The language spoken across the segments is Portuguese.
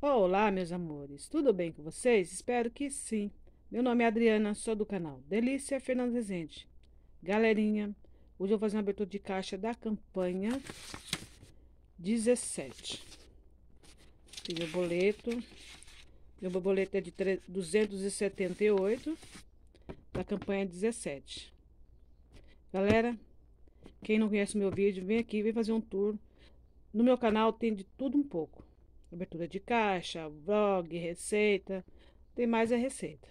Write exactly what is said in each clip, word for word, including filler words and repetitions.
Olá, meus amores, tudo bem com vocês? Espero que sim. Meu nome é Adriana, sou do canal Delícia Fernanda Rezende. Galerinha, hoje eu vou fazer uma abertura de caixa da campanha dezessete. Tem meu boleto. Meu boleto é de duzentos e setenta e oito, da campanha dezessete. Galera, quem não conhece meu vídeo, vem aqui, vem fazer um tour. No meu canal tem de tudo um pouco. Abertura de caixa, vlog, receita. Tem mais a receita.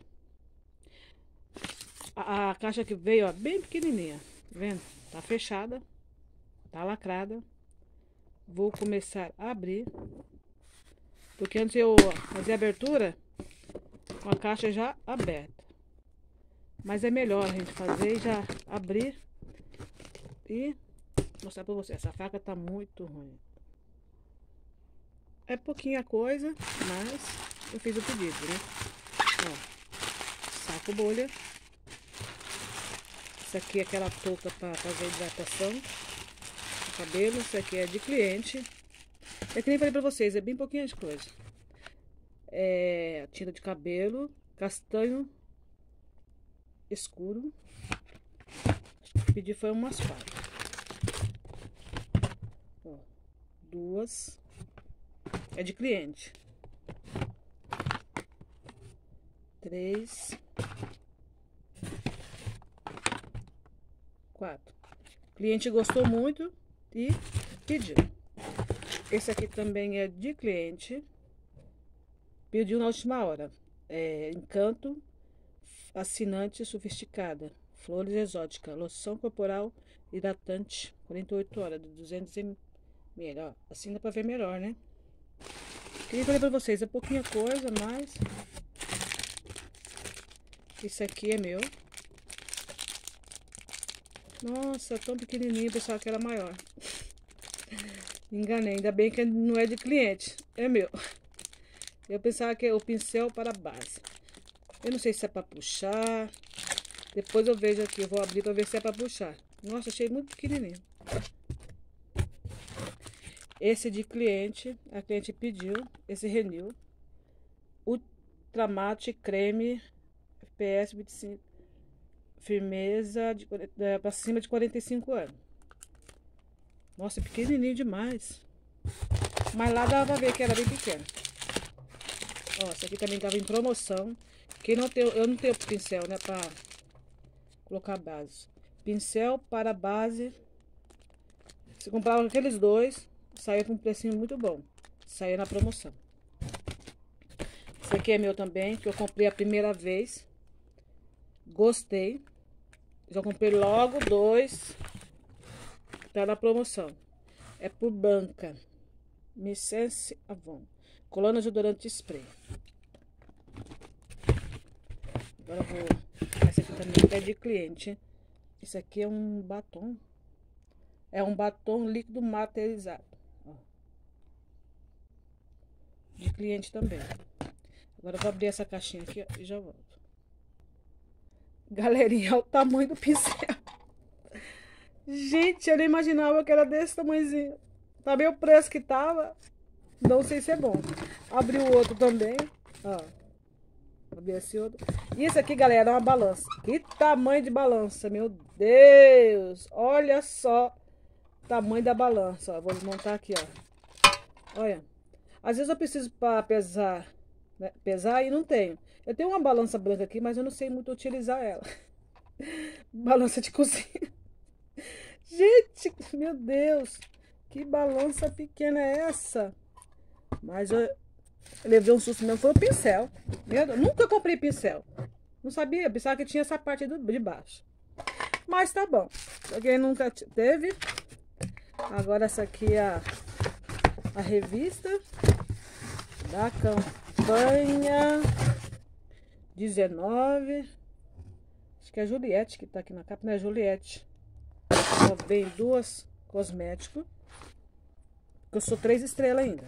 A, a caixa que veio, ó, bem pequenininha. Tá vendo? Tá fechada. Tá lacrada. Vou começar a abrir. Porque antes eu fazer a abertura com a caixa já aberta. Mas é melhor a gente fazer e já abrir. E mostrar pra vocês. Essa faca tá muito ruim. É pouquinha coisa, mas eu fiz o pedido, né? Ó, saco bolha. Isso aqui é aquela touca para fazer hidratação do cabelo. Isso aqui é de cliente. É que nem falei pra vocês, é bem pouquinho de coisa. É tinta de cabelo, castanho escuro. Acho que pedi foi umas quatro. Ó, duas. É de cliente. Três. Quatro. O cliente gostou muito e pediu. Esse aqui também é de cliente. Pediu na última hora. É Encanto assinante sofisticada. Flores exóticas. Loção corporal hidratante. quarenta e oito horas. De duzentos mililitros. Assim dá pra ver melhor, né? Queria falar pra vocês. É pouquinha coisa, mas... Isso aqui é meu. Nossa, tão pequenininho, pessoal, que era maior. Enganei, ainda bem que não é de cliente, é meu. Eu pensava que é o pincel para base. Eu não sei se é para puxar. Depois eu vejo aqui, eu vou abrir para ver se é para puxar. Nossa, achei muito pequenininho. Esse de cliente, a cliente pediu, esse Renew. Ultramate creme F P S vinte e cinco. Firmeza de, é, para cima de quarenta e cinco anos. Nossa, pequenininho demais. Mas lá dava pra ver que era bem pequeno. Ó, essa aqui também tava em promoção. Quem não tem, eu não tenho pincel, né, pra colocar base. Pincel para base. Se comprava aqueles dois, saía com um precinho muito bom. Saía na promoção. Esse aqui é meu também, que eu comprei a primeira vez. Gostei. Já comprei logo dois. Tá na promoção. É por Banca. Missence Avon. Colônia desodorante spray. Agora eu vou... Essa aqui também é de cliente. Esse aqui é um batom. É um batom líquido materializado. Ó. De cliente também. Agora eu vou abrir essa caixinha aqui, ó, e já volto. Galerinha, olha o tamanho do pincel. Gente, eu nem imaginava que era desse tamanhozinho. Tá bem o preço que tava. Não sei se é bom. Abri o outro também. Ó. Abri esse outro. E esse aqui, galera, é uma balança. Que tamanho de balança, meu Deus. Olha só o tamanho da balança. Ó. Vou desmontar aqui, ó. Olha. Às vezes eu preciso para pesar, né? Pesar e não tenho. Eu tenho uma balança branca aqui, mas eu não sei muito utilizar ela. Balança de cozinha. Gente, meu Deus. Que balança pequena é essa? Mas eu levei um susto mesmo, foi o pincel. Meu Deus, nunca comprei pincel. Não sabia, pensava que tinha essa parte do, de baixo. Mas tá bom. Pra quem nunca teve. Agora essa aqui é a, a revista da campanha dezenove. Acho que é a Juliette que tá aqui na capa, né? Juliette. Só vem duas cosméticos. Eu sou três estrelas ainda.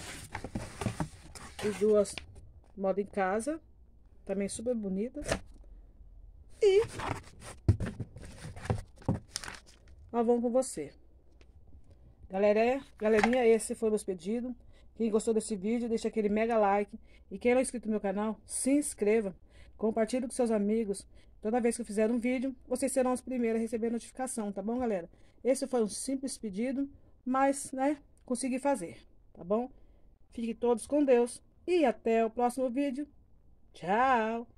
E duas moda em casa. Também super bonitas. E nós vamos com você. Galera, galerinha, esse foi o meu pedido. Quem gostou desse vídeo, deixa aquele mega like. E quem não é inscrito no meu canal, se inscreva. Compartilhe com seus amigos. Toda vez que eu fizer um vídeo, vocês serão os primeiros a receber a notificação, tá bom, galera? Esse foi um simples pedido, mas, né, consegui fazer, tá bom? Fiquem todos com Deus e até o próximo vídeo. Tchau!